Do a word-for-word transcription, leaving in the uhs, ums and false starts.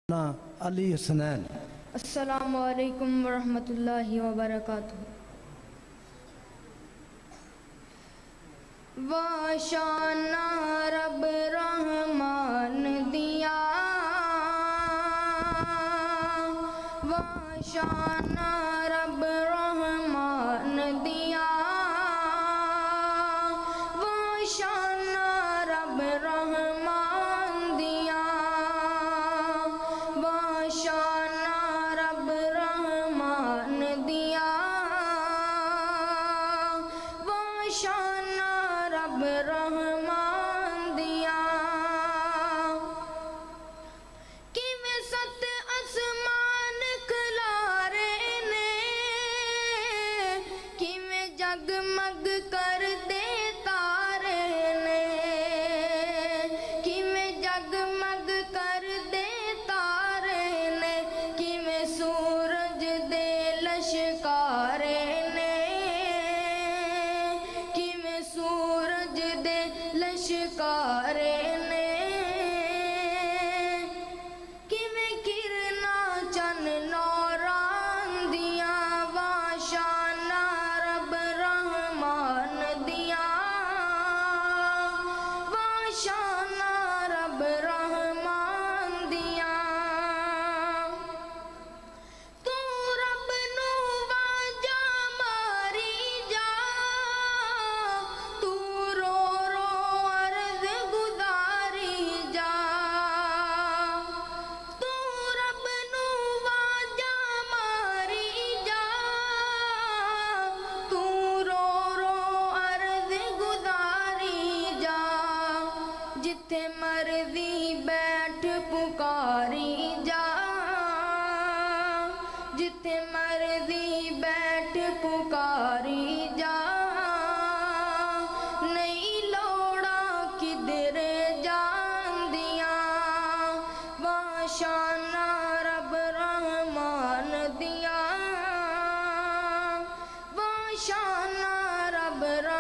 ना अली हसनैन। अस्सलामु अलैकुम वरहमतुल्लाहि वबरकातुहू। वाशाना रब रहमान दिया, वाशाना रब रहमान दिया, वाशाना रब रहमान दिया, वाशाना रब रहमान दिया, वाशाना रब रहमान दिया। किवें सत आसमान खिलारे ने, किवें जगमग कर दे तारे ने, किवें जगमग कर दे तारे ने, किवें सूरज दे लश्कारे ने, किवें सूरज दे लश्कारे ने, किवें किरना चन नौरान दिया, वाशाना रब रहमान दिया, वाशाना रब रहमान दिया। तू रब नू वाजा मारी जा, तू रो रो अर्ज़ गुज़ारी जा, तू रब नू वाजा मारी जा, तू रो रो अर्ज़ गुज़ारी जा, जिथे मर्ज़ी बैठ पुकारी जा, जिथे मर्ज़ी बैठ पुकारी जा, नहीं लोड़ा किधरे जान दिया, वाशाना रब रहमान दिया, वाशाना रब